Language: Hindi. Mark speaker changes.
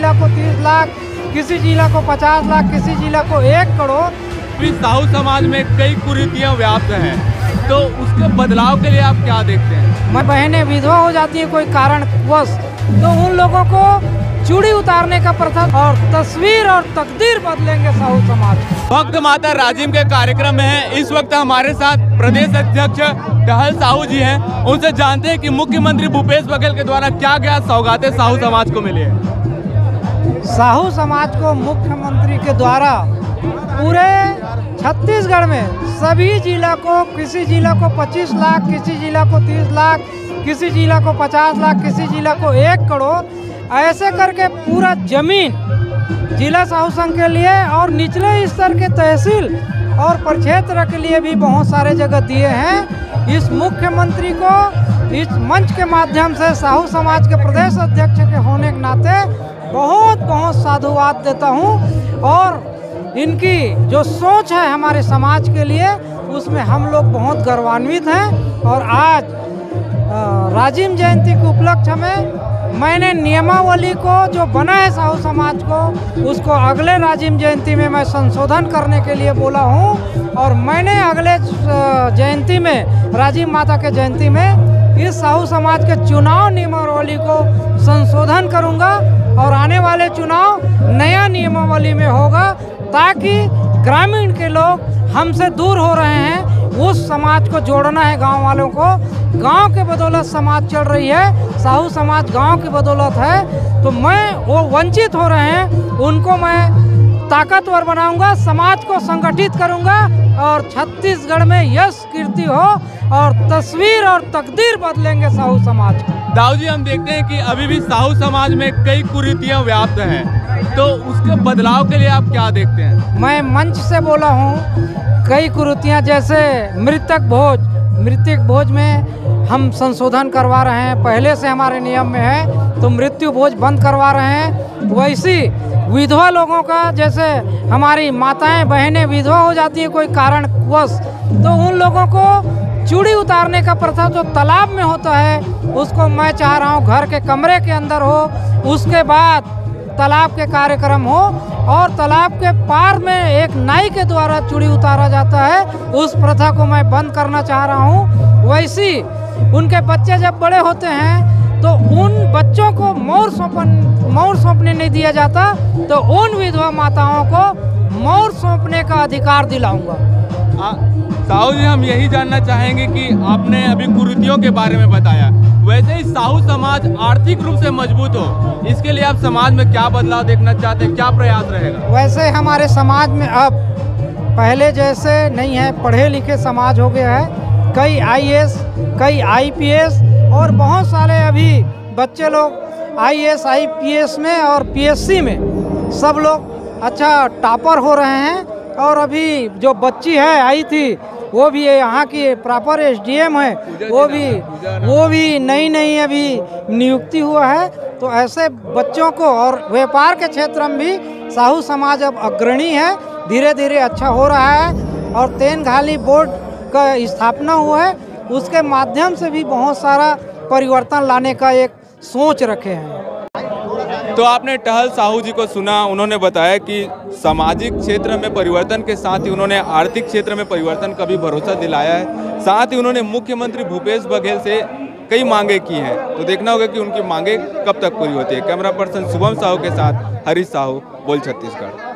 Speaker 1: जिला को 30 लाख, किसी जिला को 50 लाख, किसी जिला को 1 करोड़।
Speaker 2: साहू समाज में कई कुरीतियां व्याप्त हैं, तो उसके बदलाव के लिए आप क्या देखते हैं?
Speaker 1: बहनें विधवा हो जाती है कोई कारणवश, तो उन लोगों को चूड़ी उतारने का प्रथा और तस्वीर और तकदीर बदलेंगे साहू समाज।
Speaker 2: भक्त माता राजिम के कार्यक्रम में है। इस वक्त हमारे साथ प्रदेश अध्यक्ष टहल साहू जी हैं। उनसे जानते हैं कि मुख्यमंत्री भूपेश बघेल के द्वारा क्या क्या सौगातें साहू समाज को मिली है।
Speaker 1: साहू समाज को मुख्यमंत्री के द्वारा पूरे छत्तीसगढ़ में सभी जिला को, किसी जिला को 25 लाख, किसी जिला को 30 लाख, किसी जिला को 50 लाख, किसी जिला को 1 करोड़, ऐसे करके पूरा जमीन जिला साहू संघ के लिए और निचले स्तर के तहसील और प्रक्षेत्र के लिए भी बहुत सारे जगह दिए हैं। इस मुख्यमंत्री को इस मंच के माध्यम से साहू समाज के प्रदेश अध्यक्ष के होने के नाते बहुत बहुत साधुवाद देता हूं और इनकी जो सोच है हमारे समाज के लिए, उसमें हम लोग बहुत गौरवान्वित हैं। और आज राजिम जयंती के उपलक्ष्य में मैंने नियमावली को जो बना है साहू समाज को, उसको अगले राजिम जयंती में मैं संशोधन करने के लिए बोला हूं। और मैंने अगले जयंती में, राजिम माता के जयंती में, इस साहू समाज के चुनाव नियमावली को संशोधन करूंगा और आने वाले चुनाव नया नियमावली में होगा, ताकि ग्रामीण के लोग हमसे दूर हो रहे हैं, उस समाज को जोड़ना है गांव वालों को। गांव के बदौलत समाज चल रही है, साहू समाज गांव की बदौलत है। तो मैं, वो वंचित हो रहे हैं, उनको मैं ताकतवर बनाऊंगा, समाज को संगठित करूंगा और छत्तीसगढ़ में यश कीर्ति हो और तस्वीर और तकदीर बदलेंगे साहू समाज।
Speaker 2: दाऊ जी, हम देखते हैं कि अभी भी साहू समाज में कई कुरीतियां व्याप्त हैं, तो उसके बदलाव के लिए आप क्या देखते हैं?
Speaker 1: मैं मंच से बोला हूँ, कई कुरीतियां जैसे मृतक भोज में हम संशोधन करवा रहे हैं, पहले से हमारे नियम में है, तो मृत्यु भोज बंद करवा रहे हैं। वैसी विधवा लोगों का, जैसे हमारी माताएं बहनें विधवा हो जाती है कोई कारणवश, तो उन लोगों को चूड़ी उतारने का प्रथा जो तालाब में होता है, उसको मैं चाह रहा हूँ घर के कमरे के अंदर हो, उसके बाद तालाब के कार्यक्रम हो और तालाब के पार में एक नाई के द्वारा चूड़ी उतारा जाता है, उस प्रथा को मैं बंद करना चाह रहा हूँ। वैसी उनके बच्चे जब बड़े होते हैं तो उन बच्चों को मोर सौंपने नहीं दिया जाता, तो उन विधवा माताओं को मोर सौंपने का अधिकार दिलाऊंगा।
Speaker 2: साहू जी, हम यही जानना चाहेंगे कि आपने अभी कुरीतियों के बारे में बताया, वैसे ही साहू समाज आर्थिक रूप से मजबूत हो, इसके लिए आप समाज में क्या बदलाव देखना चाहते हैं, क्या प्रयास रहेगा?
Speaker 1: वैसे हमारे समाज में अब पहले जैसे नहीं है, पढ़े लिखे समाज हो गया है। कई IAS, कई IPS और बहुत सारे अभी बच्चे लोग IAS, IPS में और PSC में सब लोग अच्छा टॉपर हो रहे हैं। और अभी जो बच्ची है आई थी, वो भी यहाँ की प्रॉपर SDM है, वो भी नई अभी नियुक्ति हुआ है। तो ऐसे बच्चों को, और व्यापार के क्षेत्र में भी साहू समाज अब अग्रणी है, धीरे धीरे अच्छा हो रहा है। और तेनघाली बोर्ड का स्थापना हुआ है, उसके माध्यम से भी बहुत सारा परिवर्तन लाने का एक सोच रखे हैं।
Speaker 2: तो आपने टहल साहू जी को सुना, उन्होंने बताया कि सामाजिक क्षेत्र में परिवर्तन के साथ ही उन्होंने आर्थिक क्षेत्र में परिवर्तन का भी भरोसा दिलाया है। साथ ही उन्होंने मुख्यमंत्री भूपेश बघेल से कई मांगे की हैं, तो देखना होगा कि उनकी मांगे कब तक पूरी होती है। कैमरा पर्सन शुभम साहू के साथ हरीश साहू, बोल छत्तीसगढ़।